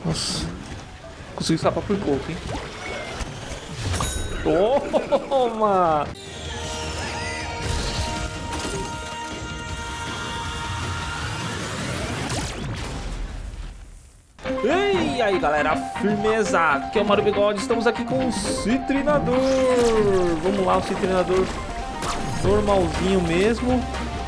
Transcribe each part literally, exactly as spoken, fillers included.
Nossa. Consegui escapar por pouco, hein? Toma! E aí galera, firmeza, aqui é o Mario Bigode, estamos aqui com o Citrinador. Vamos lá, o Citrinador normalzinho mesmo.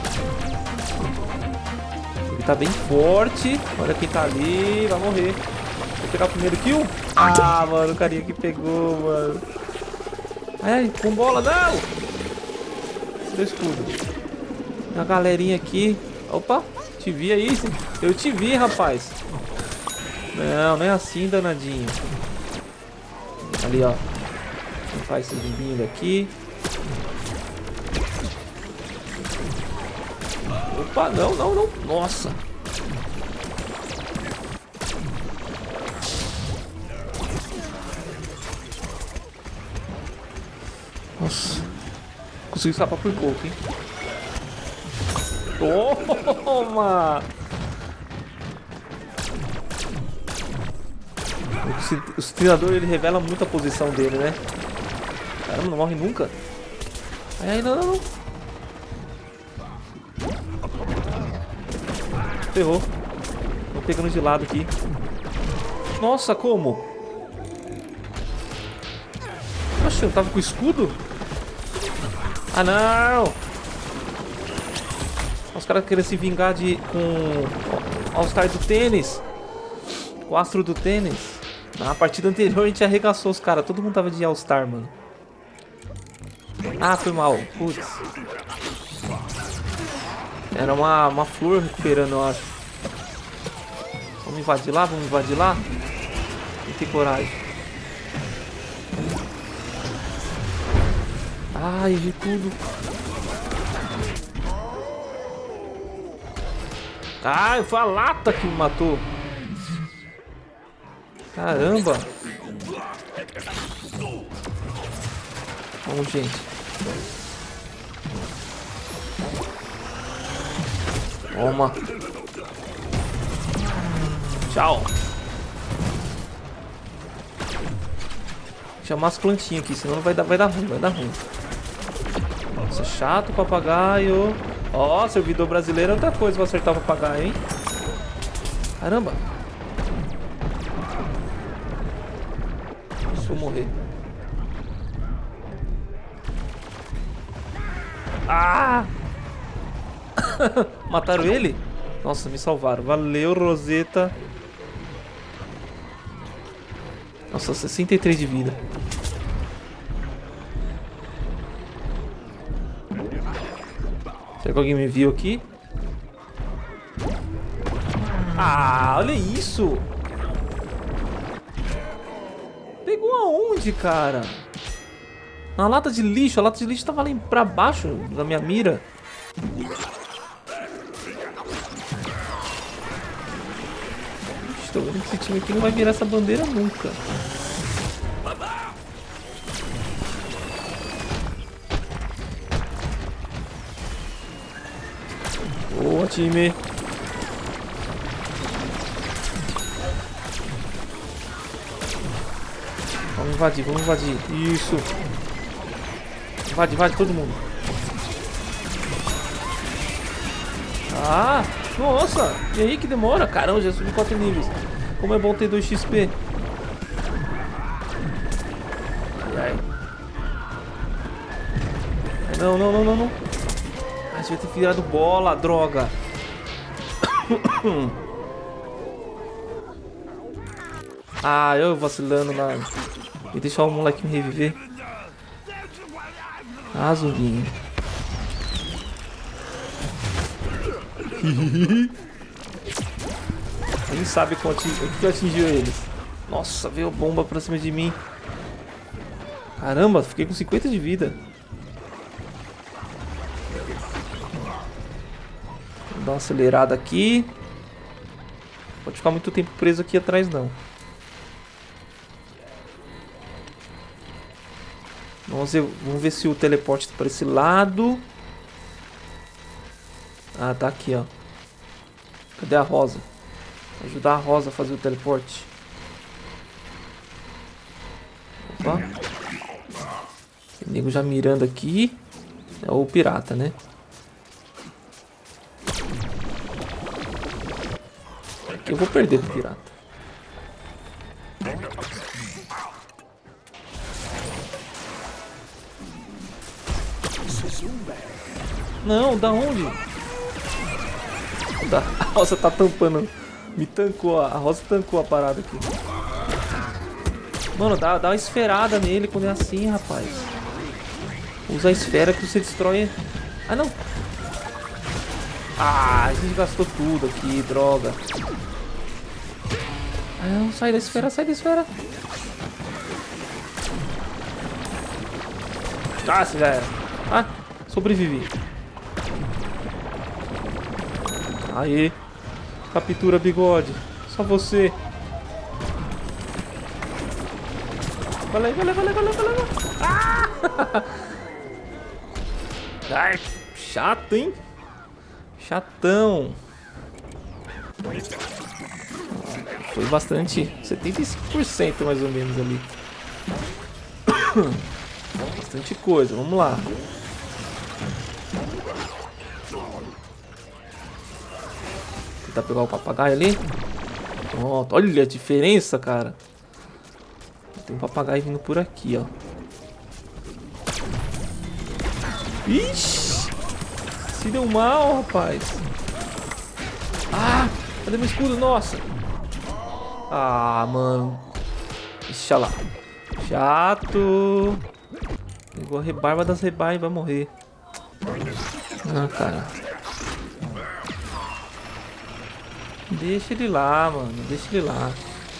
Ele tá bem forte, olha quem tá ali, vai morrer. Vou pegar o primeiro kill. Ah, mano, o carinha que pegou, mano. Ai, com bola, não! Seu escudo. Tem uma galerinha aqui. Opa, te vi aí, eu te vi, rapaz. Não, não é assim, danadinho. Ali, ó. Vou faz esse zumbinho daqui. Opa, não, não, não. Nossa. Nossa. Consegui escapar por pouco, hein? Toma! O Citrinador, ele revela muito a posição dele, né? Caramba, não morre nunca. Ai, ai, não, não, não. Ferrou. Tô pegando de lado aqui. Nossa, como? Poxa, eu tava com escudo? Ah, não! Os caras querem se vingar de com o All-Star do tênis. O astro do tênis. Na partida anterior a gente arregaçou os caras. Todo mundo tava de All-Star, mano. Ah, foi mal. Putz. Era uma, uma flor recuperando, eu acho. Vamos invadir lá? Vamos invadir lá? Tem que ter coragem. Ai, errei tudo. Ai, foi a lata que me matou. Caramba. Vamos, gente. Toma. Tchau. Chamar as plantinhas aqui, senão vai dar, vai dar ruim, vai dar ruim. Nossa, chato, papagaio. Ó, oh, servidor brasileiro é outra coisa pra acertar o papagaio, hein? Caramba. Deixa eu morrer. Ah! Mataram ele? Nossa, me salvaram. Valeu, Roseta. Nossa, sessenta e três de vida. Será que alguém me viu aqui? Ah, olha isso! Pegou aonde, cara? Na lata de lixo. A lata de lixo tava ali pra baixo da minha mira. Estou vendo que esse time aqui não vai virar essa bandeira nunca. Boa, time. Vamos invadir, vamos invadir. Isso. Invade, invade todo mundo. Ah, nossa. E aí que demora? Caramba, já subi quatro níveis. Como é bom ter dois X P. Ai, ai. Não, não, não, não, não. Ah, você vai ter virado bola, droga. Ah, eu vacilando na... E deixar o moleque me reviver. Ah, zumbinho. Nem sabe o que atingiu eles. Nossa, veio bomba pra cima de mim. Caramba, fiquei com cinquenta de vida. Vou dar uma acelerada aqui. Não pode ficar muito tempo preso aqui atrás, não. Vamos ver, vamos ver se o teleporte tá para esse lado. Ah, tá aqui, ó. Cadê a Rosa? Vou ajudar a Rosa a fazer o teleporte. Opa. O nego já mirando aqui. É o pirata, né? Aqui eu vou perder pro pirata. Não, da onde? Da... A Rosa tá tampando. Me tancou, a Rosa tancou a parada aqui. Mano, dá, dá uma esferada nele quando é assim, rapaz. Usa a esfera que você destrói. Ah, não. Ah, a gente gastou tudo aqui, droga. Ah, não, sai da esfera, sai da esfera. Ah, você já era. Ah, sobrevivi. Aê. Captura, bigode. Só você. Valeu, valeu, valeu, valeu, valeu. Ah! Ai, chato, hein? Chatão. Foi bastante. setenta e cinco por cento mais ou menos ali. Bastante coisa, vamos lá. Tentar pegar o papagaio ali. Pronto, olha a diferença, cara. Tem um papagaio vindo por aqui, ó. Ixi! Se deu mal, rapaz. Ah! Cadê meu escudo? Nossa! Ah, mano. Ixi, olha lá. Chato. Pegou a rebarba das rebarbas e vai morrer. Ah, cara. Deixa ele lá, mano. Deixa ele lá.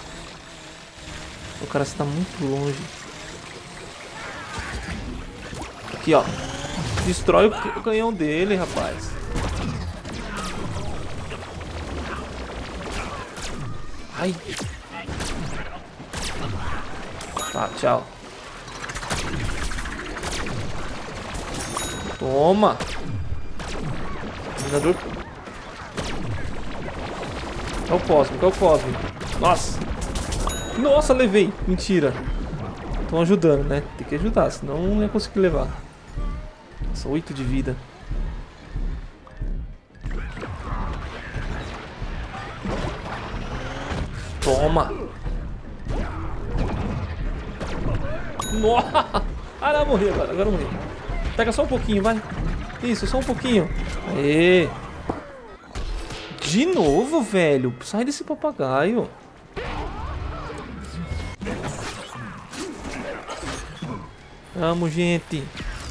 O cara está muito longe. Aqui, ó. Destrói o canhão dele, rapaz. Ai. Tá, tchau. Toma. Minador. É o cósmico, é o cósmico. Nossa. Nossa, levei. Mentira. Estão ajudando, né? Tem que ajudar, senão não ia conseguir levar. Nossa, oito de vida. Toma. Nossa. Ah, não, morri agora. Agora morri. Pega só um pouquinho, vai. Isso, só um pouquinho. Aê. De novo, velho. Sai desse papagaio. Vamos, gente.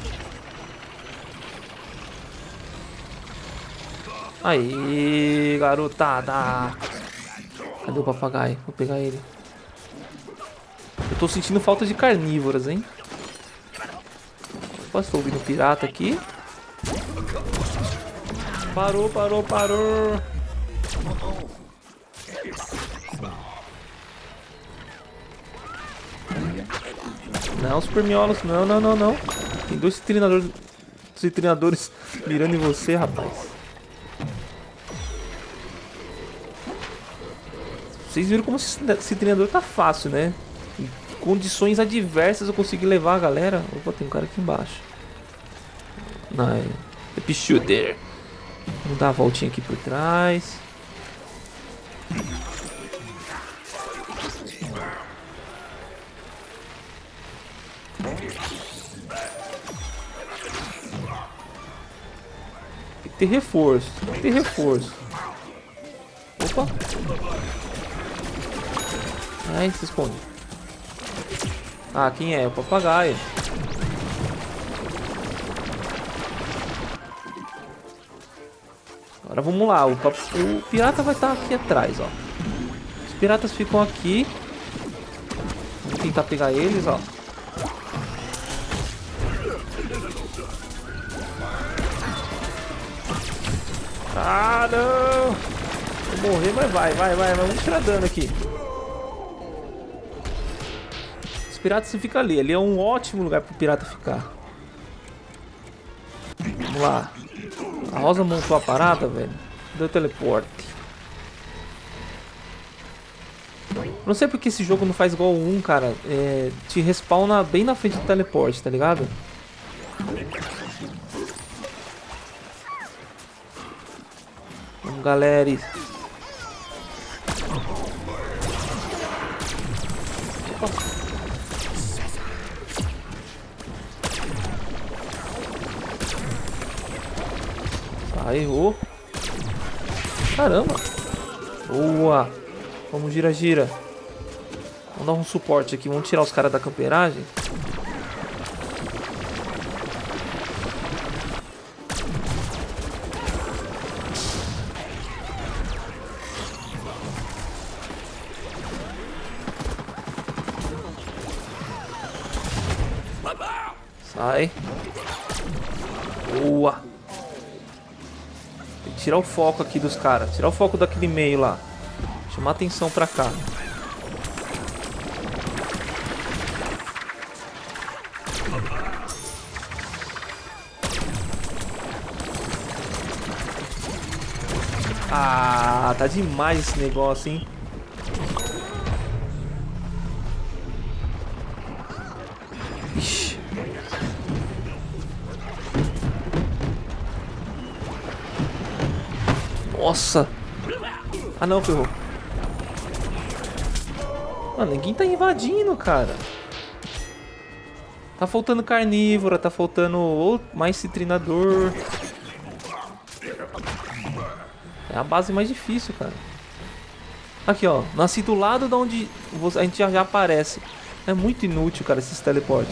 Aí, garotada. Cadê o papagaio? Vou pegar ele. Eu tô sentindo falta de carnívoras, hein? Opa, estou ouvindo pirata aqui. Parou, parou, parou. Não, super miolos. Não, não, não, não. Tem dois citrinadores, citrinadores mirando em você, rapaz. Vocês viram como esse citrinador tá fácil, né? Em condições adversas eu consegui levar a galera. Opa, tem um cara aqui embaixo. Não, é... é pichuder. Vamos dar a voltinha aqui por trás. Tem que ter reforço. Tem que ter reforço. Opa. Ai, se esconde. Ah, quem é? O papagaio. Agora vamos lá. O, o pirata vai estar aqui atrás, ó. Os piratas ficam aqui. Vamos tentar pegar eles, ó. Ah, não! Vou morrer, mas vai, vai, vai. Vamos tirar dano aqui. Os piratas ficam ali. Ali é um ótimo lugar para o pirata ficar. Vamos lá. A Rosa montou a parada, velho. Deu teleporte. Não sei porque esse jogo não faz igual o um, cara. É, te respawna bem na frente do teleporte, tá ligado? Vamos, galera. Ah, errou. Caramba. Boa. Vamos, gira, gira. Vamos dar um suporte aqui. Vamos tirar os caras da camperagem. Sai. Boa. Tem que tirar o foco aqui dos caras. Tirar o foco daquele meio lá. Chamar atenção pra cá. Ah, tá demais esse negócio, hein? Ixi. Nossa. Ah, não, ferrou. Mano, ninguém tá invadindo, cara. Tá faltando carnívora, tá faltando mais citrinador. É a base mais difícil, cara. Aqui, ó. Nasci do lado de onde a gente já, já aparece. É muito inútil, cara, esses teleportes.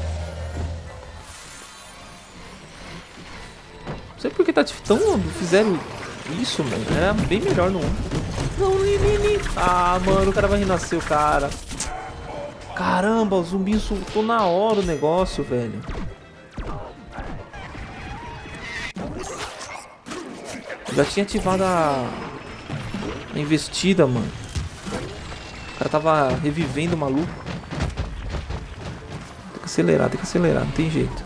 Não sei por que tá tão... Fizeram isso, mano. Era bem melhor no um. Não, nem, nem, nem. Ah, mano, o cara vai renascer, o cara. Caramba, o zumbi soltou na hora o negócio, velho. Já tinha ativado a... a investida, mano. O cara tava revivendo o maluco. Tem que acelerar, tem que acelerar, não tem jeito.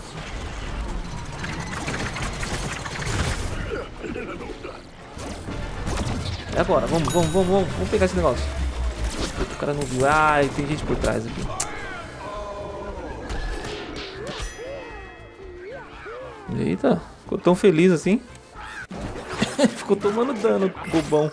É agora, vamos, vamos, vamos, vamos, vamos pegar esse negócio. O cara não viu. Ai, tem gente por trás aqui. Eita, ficou tão feliz assim. Ficou tomando dano, bobão.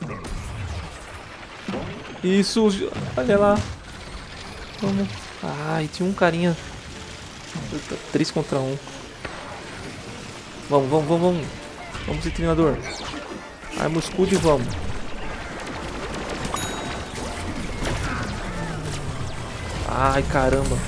Isso, olha lá. Vamos. Ai, tinha um carinha. três contra um. Vamos, vamos, vamos, vamos. Vamos, treinador. Arma o escudo e vamos. Ai, caramba.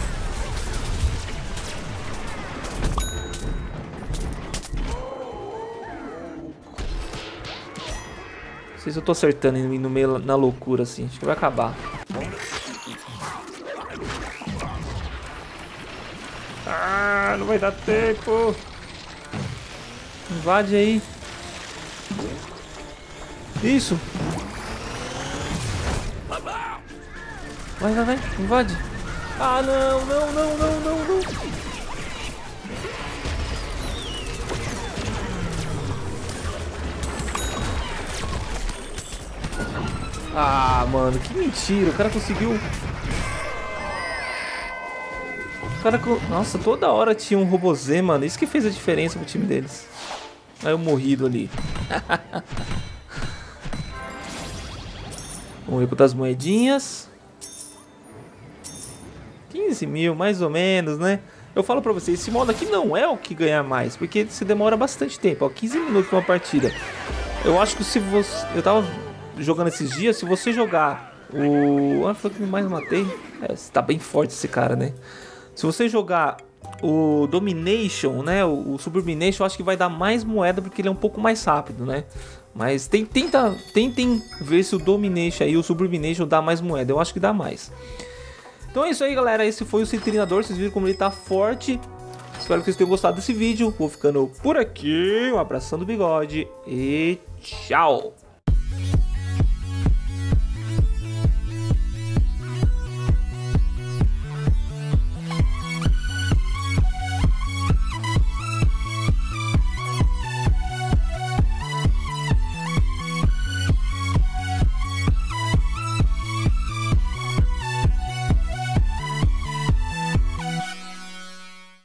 Não sei se eu tô acertando indo no meio na loucura assim. Acho que vai acabar. Ah, não vai dar tempo. Invade aí. Isso. Vai, vai, vai. Invade. Ah, não, não, não, não, não, não. Ah, mano, que mentira. O cara conseguiu. O cara... Nossa, toda hora tinha um robozê, mano. Isso que fez a diferença pro time deles. Aí eu morrido ali. Vamos ver quantas moedinhas. quinze mil, mais ou menos, né? Eu falo pra vocês, esse modo aqui não é o que ganha mais, porque se demora bastante tempo, ó, quinze minutos pra uma partida. Eu acho que se você... Eu tava jogando esses dias, se você jogar o... Ah, foi o que mais matei. É, tá bem forte esse cara, né? Se você jogar o Domination, né? O, o Submination, eu acho que vai dar mais moeda, porque ele é um pouco mais rápido, né? Mas tem, tenta, tentem ver se o Domination aí, o Submination dá mais moeda. Eu acho que dá mais. Então é isso aí, galera. Esse foi o Citrinador. Vocês viram como ele tá forte. Espero que vocês tenham gostado desse vídeo. Vou ficando por aqui. Um abração do bigode e tchau.